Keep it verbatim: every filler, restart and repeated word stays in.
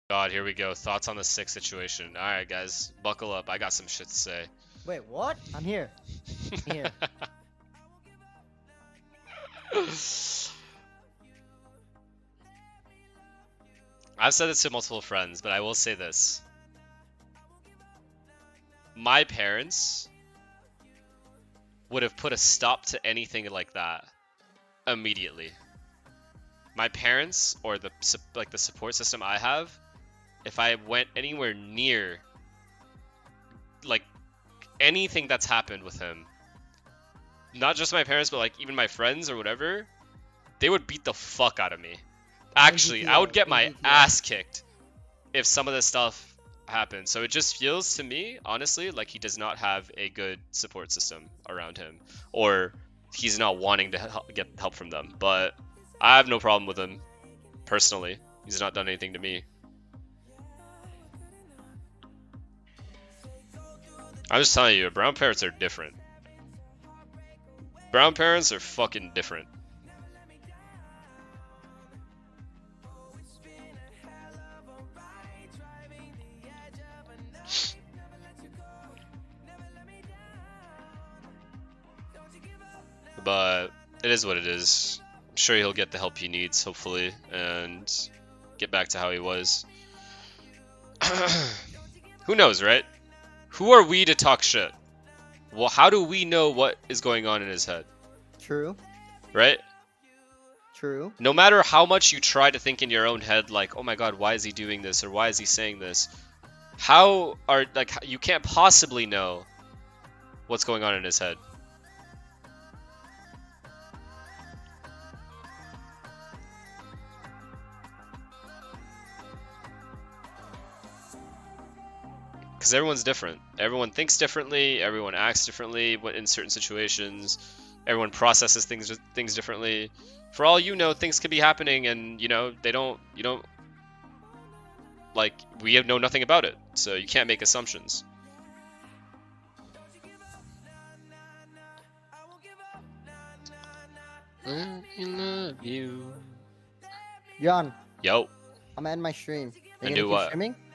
God, here we go. Thoughts on the sick situation. All right, guys, buckle up. I got some shit to say. Wait, what? I'm here. I'm here. I've said this to multiple friends, but I will say this. My parents would have put a stop to anything like that immediately. My parents, or the like the support system I have, if I went anywhere near like anything that's happened with him, not just my parents, but like even my friends or whatever, they would beat the fuck out of me. Actually, I would get my ass kicked if some of this stuff happened. So it just feels to me, honestly, like he does not have a good support system around him, or he's not wanting to help, get help from them. But I have no problem with him personally. He's not done anything to me. I'm just telling you, brown parents are different. Brown parents are fucking different. But it is what it is. I'm sure he'll get the help he needs, hopefully, and get back to how he was. Who knows, right? Who are we to talk shit? Well, how do we know what is going on in his head? True. Right? True. No matter how much you try to think in your own head, like, oh my god, why is he doing this, or why is he saying this? How are, like, you can't possibly know what's going on in his head. Because everyone's different. Everyone thinks differently. Everyone acts differently in certain situations. Everyone processes things things differently. For all you know, things could be happening, and you know they don't. You don't like we have know nothing about it, so you can't make assumptions. I love you. John. Yo. I'm gonna end my stream. And do what? Streaming?